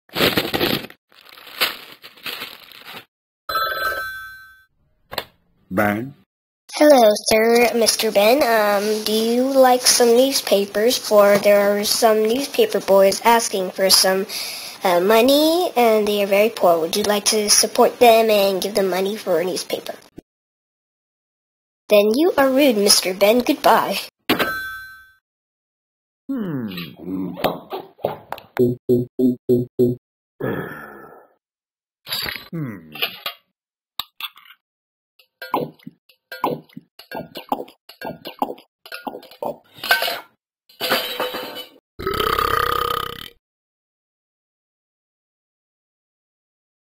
Ben? Hello, sir, Mr. Ben. Do you like some newspapers? For there are some newspaper boys asking for some money, and they are very poor. Would you like to support them and give them money for a newspaper? Then you are rude, Mr. Ben. Goodbye.